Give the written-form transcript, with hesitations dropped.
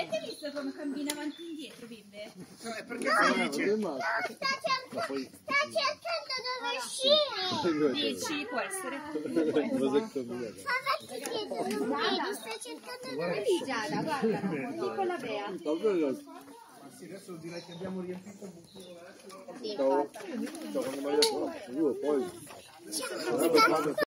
Avete visto come cammina avanti e indietro, bimbe? No, è perché felice. Sta cercando dove uscire. Dici, può essere. Ma vecchi piedi, non vedi, sta cercando dove uscire. Giada, guarda, piccola Bea. Sì, adesso direi che abbiamo riempito il buchino adesso. Sì, infatti. Ciao, quando mi hai detto, poi